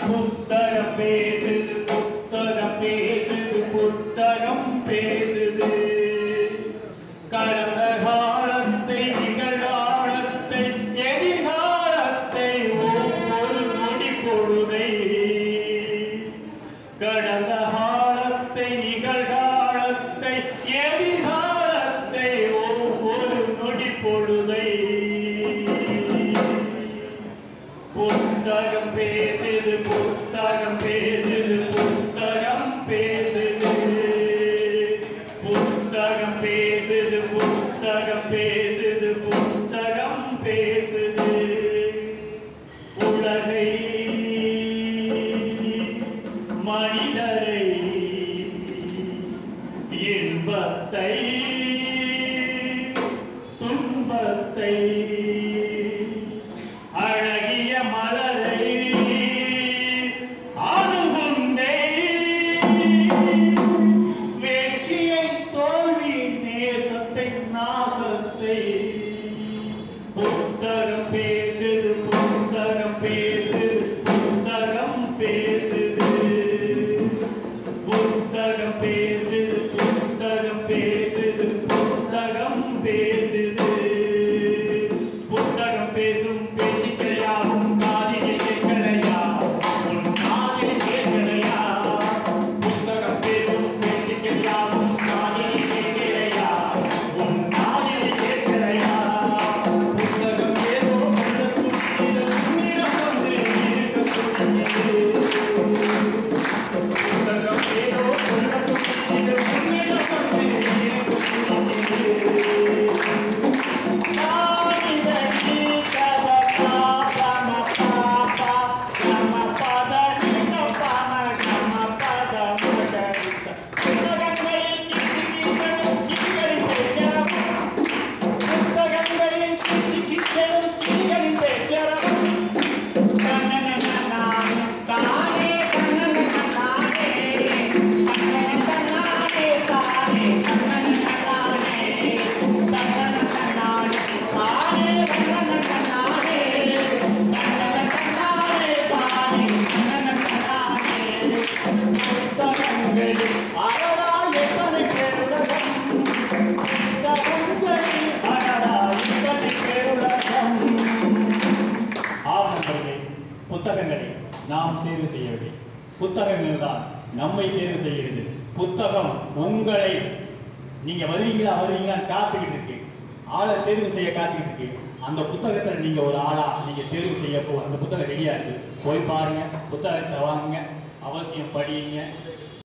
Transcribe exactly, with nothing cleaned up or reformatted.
புத்தகம் பேசுது புத்தகம் பேசுது புத்தகம் பேசுது கடந்த காலத்தை நிகழ்காலத்தை எதிர்காலத்தை ஒவ்வொரு நொடி பொழுதை கடந்த காலத்தை நிகழ்காலத்தை எதிர்காலத்தை ஒவ்வொரு நொடி பொழுதை புத்தகம் பேசுது புத்தகம் பேசுது புத்தகம் பேசுது புத்தகம் பேசுது புத்தகம் பேசுது புத்தகம் பேசுது உலகை மனிதரை இன்பத்தை துன்பத்தை அழகிய மலரை அணுகுண்டே வெற்றியை தோல்வி நேசத்தை நாசத்தை புத்தகம் பேசுது புத்தகம் பேசுது புத்தகம் பேசுது புத்தகம் பேசுது புத்தகம் பேசுது புத்தகம் பேசுது புத்தகம் பேசும் பேச்சுக்கள் யாவும் காதில் கேட்கலையா உன் காதில் கேட்கலையா புத்தகம் பேசும் பேச்சுக்கள் யாவும் காதில் கேட்கலையா உன் காதில் கேட்கலையா புத்தகம் ஏதோ உன்னிடம் வந்து இருக்கக்கூடியது புத்தகம் ஏதோ உன்னிடம் வந்து இருக்கக்கூடியது புத்தகங்களை நாம் தேர்வு செய்யவில்லை புத்தகங்கள் தான் நம்மை தேர்வு செய்கிறது புத்தகம் உங்களை நீங்க வருவீங்களா வருவீங்களா காத்துக்கிட்டு இருக்கு ஆளை தேர்வு செய்ய காத்துக்கிட்டு இருக்கு அந்த புத்தகத்துல நீங்க ஒரு ஆளா நீங்க தேர்வு செய்ய போ அந்த புத்தகம் ரெடியா இருக்கு போய் பாருங்க புத்தகத்தை வாங்குங்க அவசியம் படியுங்க